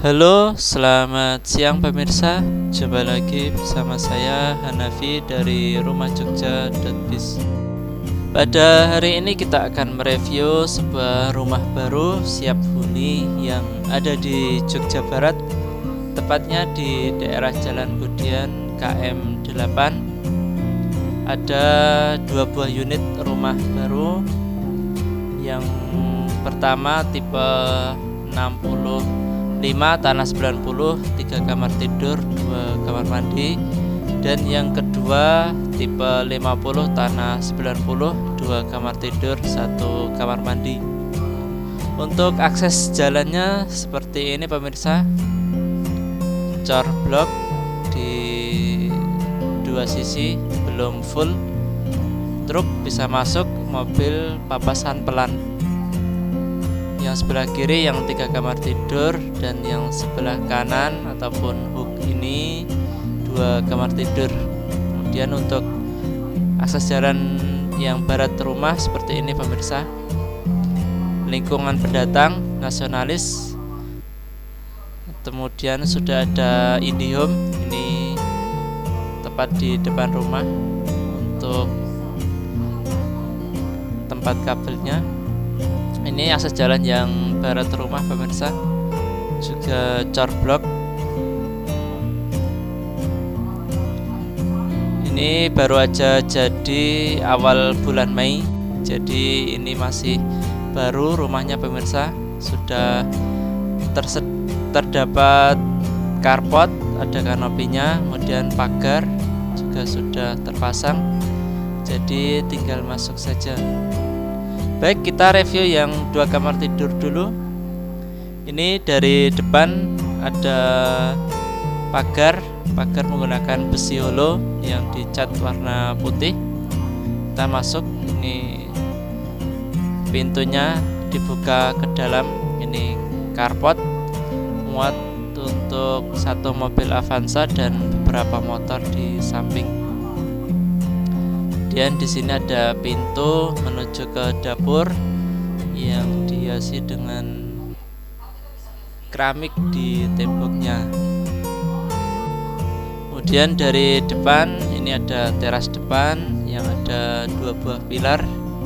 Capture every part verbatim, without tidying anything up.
Halo, selamat siang pemirsa. Jumpa lagi bersama saya Hanafi dari Rumah Jogja dot biz. Pada hari ini kita akan mereview sebuah rumah baru siap huni yang ada di Jogja Barat, tepatnya di daerah Jalan Budian K M delapan. Ada dua buah unit rumah baru. Yang pertama tipe enam puluh lima tanah sembilan puluh, tiga kamar tidur, dua kamar mandi. Dan yang kedua tipe lima puluh tanah sembilan puluh, dua kamar tidur, satu kamar mandi. Untuk akses jalannya seperti ini pemirsa, cor blok di dua sisi, belum full. Truk bisa masuk, mobil papasan pelan. Yang sebelah kiri yang tiga kamar tidur, dan yang sebelah kanan ataupun hook ini dua kamar tidur. Kemudian untuk akses jalan yang barat rumah seperti ini pemirsa. Lingkungan pendatang nasionalis. Kemudian sudah ada IndiHome, ini tepat di depan rumah untuk tempat kabelnya. Ini akses jalan yang barat rumah pemirsa, juga cor blok. Ini baru aja jadi awal bulan Mei, jadi ini masih baru rumahnya pemirsa. Sudah terset, terdapat carport, ada kanopinya, kemudian pagar juga sudah terpasang, jadi tinggal masuk saja. Baik, kita review yang dua kamar tidur dulu. Ini dari depan ada pagar, pagar menggunakan besi holo yang dicat warna putih. Kita masuk, ini pintunya dibuka ke dalam. Ini carport muat untuk satu mobil Avanza dan beberapa motor di samping. Dan di sini ada pintu menuju ke dapur yang dihiasi dengan keramik di temboknya. Kemudian dari depan ini ada teras depan yang ada dua buah pilar.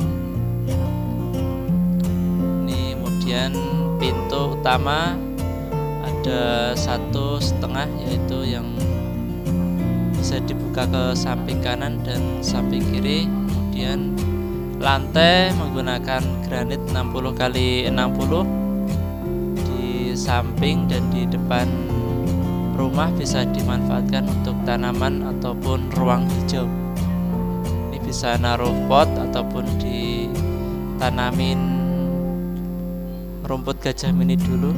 Ini kemudian pintu utama ada satu setengah, yaitu yang bisa dibuka ke samping kanan dan samping kiri. Kemudian lantai menggunakan granit enam puluh kali enam puluh di samping dan di depan rumah, bisa dimanfaatkan untuk tanaman ataupun ruang hijau. Ini bisa naruh pot ataupun ditanamin rumput gajah mini dulu.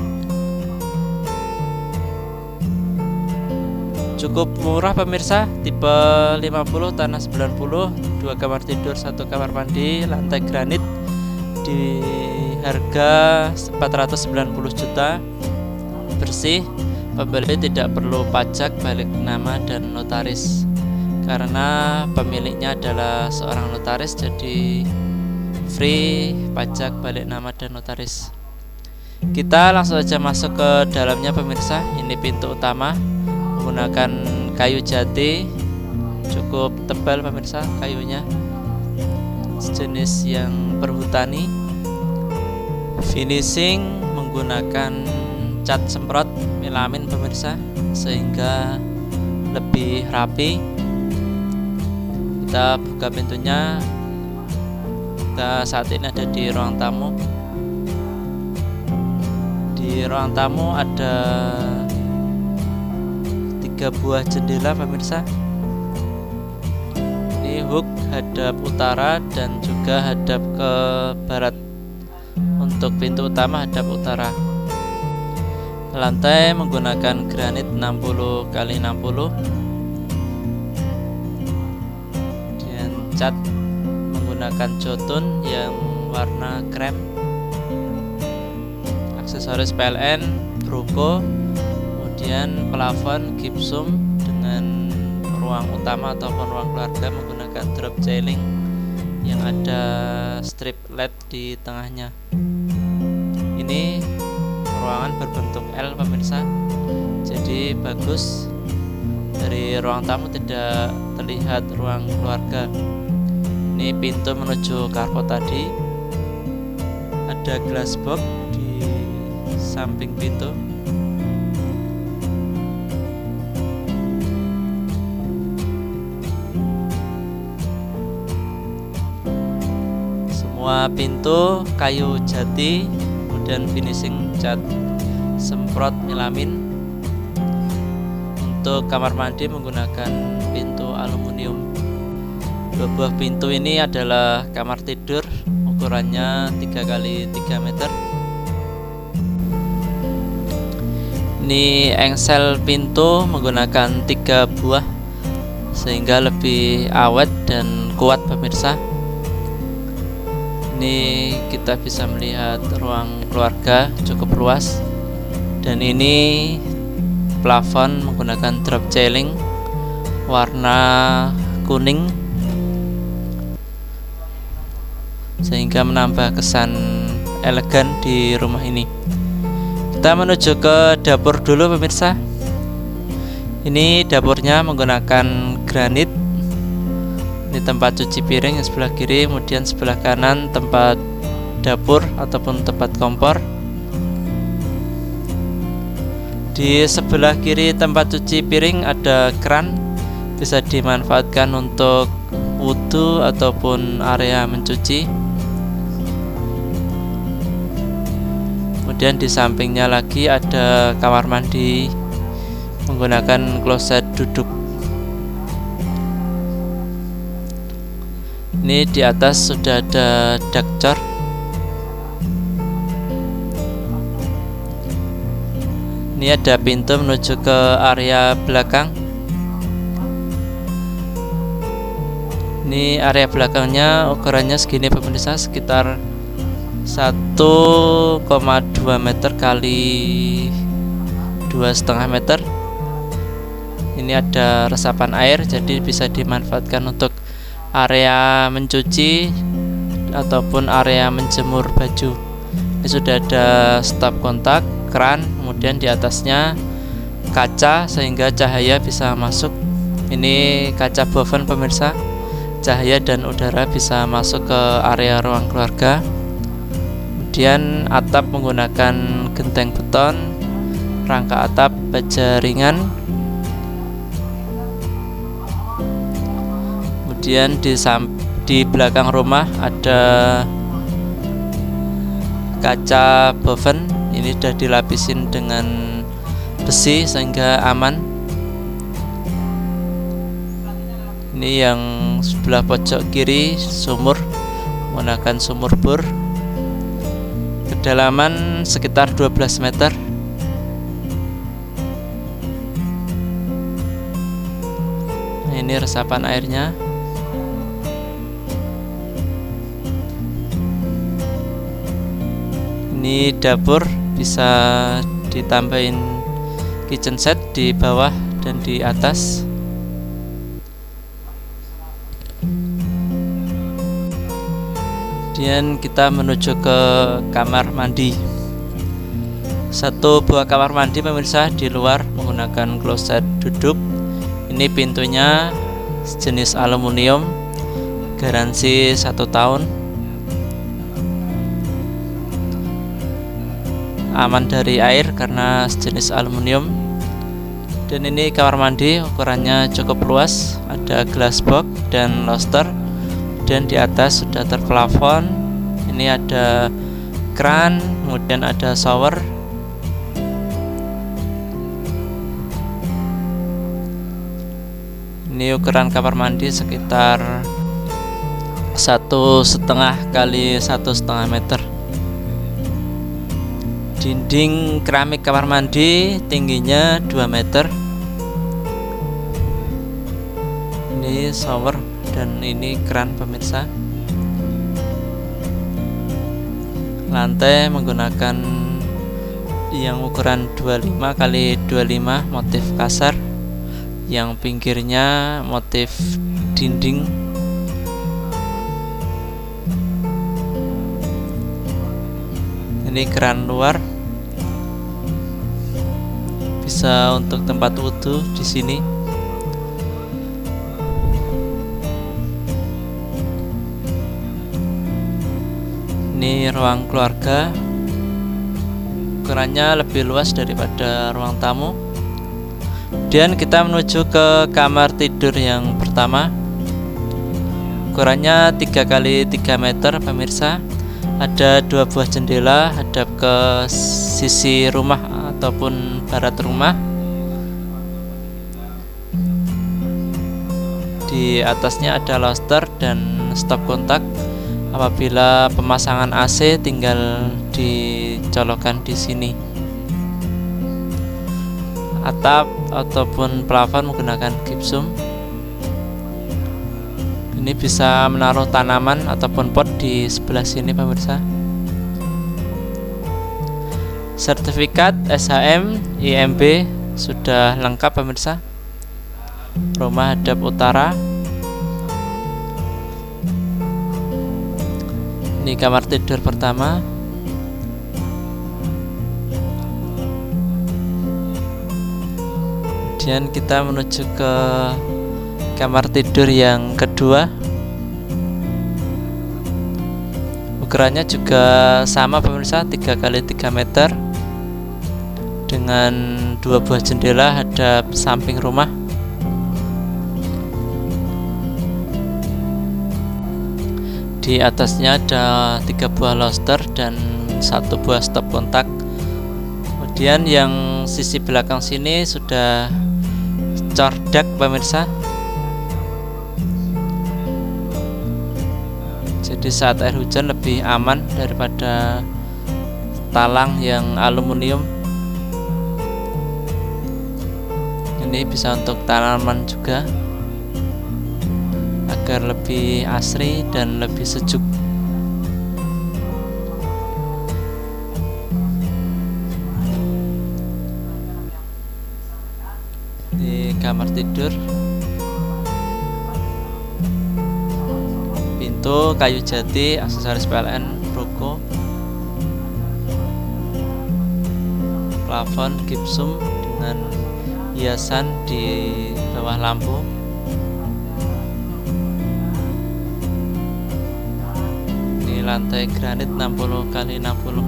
Cukup murah pemirsa, tipe lima puluh tanah sembilan puluh, dua kamar tidur, satu kamar mandi, lantai granit, di harga empat ratus sembilan puluh juta. Bersih, pembeli tidak perlu pajak balik nama dan notaris karena pemiliknya adalah seorang notaris, jadi free pajak balik nama dan notaris. Kita langsung saja masuk ke dalamnya pemirsa. Ini pintu utama menggunakan kayu jati, cukup tebal pemirsa kayunya, sejenis yang perhutani. Finishing menggunakan cat semprot melamin pemirsa, sehingga lebih rapi. Kita buka pintunya. Kita saat ini ada di ruang tamu. Di ruang tamu ada tiga buah jendela pemirsa. Ini hook hadap utara dan juga hadap ke barat. Untuk pintu utama hadap utara. Lantai menggunakan granit enam puluh kali enam puluh dan cat menggunakan jotun yang warna krem. Aksesoris P L N, bruko. Kemudian plafon gipsum dengan ruang utama ataupun ruang keluarga menggunakan drop ceiling yang ada strip L E D di tengahnya. Ini ruangan berbentuk L pemirsa, jadi bagus. Dari ruang tamu tidak terlihat ruang keluarga. Ini pintu menuju carport tadi. Ada glass box di samping pintu. Semua pintu kayu jati, kemudian finishing cat semprot melamin. Untuk kamar mandi menggunakan pintu aluminium. Dua buah pintu ini adalah kamar tidur, ukurannya tiga kali tiga meter. Ini engsel pintu menggunakan tiga buah sehingga lebih awet dan kuat pemirsa. Ini kita bisa melihat ruang keluarga cukup luas, dan ini plafon menggunakan drop ceiling warna kuning sehingga menambah kesan elegan di rumah ini. Kita menuju ke dapur dulu pemirsa. Ini dapurnya menggunakan granit. Ini tempat cuci piring yang sebelah kiri, kemudian sebelah kanan tempat dapur ataupun tempat kompor. Di sebelah kiri tempat cuci piring ada keran, bisa dimanfaatkan untuk wudhu ataupun area mencuci. Kemudian di sampingnya lagi ada kamar mandi menggunakan kloset duduk. Ini di atas sudah ada dakcor. Ini ada pintu menuju ke area belakang. Ini area belakangnya ukurannya segini pemirsa, sekitar satu koma dua meter kali dua setengah meter. Ini ada resapan air, jadi bisa dimanfaatkan untuk area mencuci ataupun area menjemur baju. Ini sudah ada stop kontak, keran, kemudian di atasnya kaca sehingga cahaya bisa masuk. Ini kaca boven pemirsa, cahaya dan udara bisa masuk ke area ruang keluarga. Kemudian atap menggunakan genteng beton, rangka atap baja ringan. Kemudian di, di belakang rumah ada kaca boven. Ini sudah dilapisin dengan besi sehingga aman. Ini yang sebelah pojok kiri sumur menggunakan sumur bor. Kedalaman sekitar dua belas meter. Ini resapan airnya. Ini dapur, bisa ditambahin kitchen set di bawah dan di atas. Kemudian kita menuju ke kamar mandi. Satu buah kamar mandi pemirsa di luar menggunakan kloset duduk. Ini pintunya sejenis aluminium, garansi satu tahun. Aman dari air karena sejenis aluminium. Dan ini kamar mandi ukurannya cukup luas, ada glass box dan lobster. Dan di atas sudah terplafon. Ini ada keran, kemudian ada shower. Ini ukuran kamar mandi sekitar satu setengah kali satu setengah meter. Dinding keramik kamar mandi tingginya dua meter. Ini shower dan ini keran pemirsa. Lantai menggunakan yang ukuran dua puluh lima kali dua puluh lima motif kasar, yang pinggirnya motif dinding. Ini keran luar. bisa untuk tempat wudhu di sini. Ini ruang keluarga, ukurannya lebih luas daripada ruang tamu. Kemudian kita menuju ke kamar tidur yang pertama. Ukurannya tiga kali tiga meter pemirsa. Ada dua buah jendela hadap ke sisi rumah ataupun barat rumah. Di atasnya ada lobster dan stop kontak. Apabila pemasangan A C tinggal dicolokkan di sini. Atap ataupun plafon menggunakan gipsum. Ini bisa menaruh tanaman ataupun pot di sebelah sini pemirsa. Sertifikat S H M I M B sudah lengkap pemirsa. Rumah hadap utara. Ini kamar tidur pertama. Kemudian kita menuju ke kamar tidur yang kedua. Ukurannya juga sama pemirsa, tiga kali tiga meter dengan dua buah jendela hadap samping rumah. Di atasnya ada tiga buah lobster dan satu buah stop kontak. Kemudian yang sisi belakang sini sudah cordak pemirsa. Jadi saat air hujan lebih aman daripada talang yang aluminium. Ini bisa untuk tanaman juga, agar lebih asri dan lebih sejuk. Di kamar tidur, pintu kayu jati, aksesoris P L N Broko, plafon gipsum dengan hiasan di bawah lampu. Lantai granit enam puluh kali enam puluh.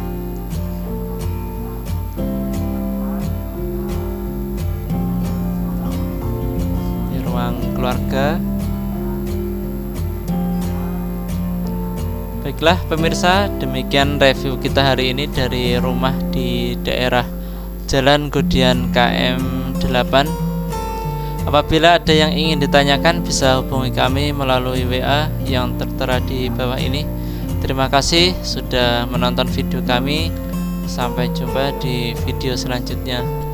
Di ruang keluarga. Baiklah pemirsa, demikian review kita hari ini dari rumah di daerah Jalan Gudian K M delapan. Apabila ada yang ingin ditanyakan, bisa hubungi kami melalui W A yang tertera di bawah ini. Terima kasih sudah menonton video kami. Sampai jumpa di video selanjutnya.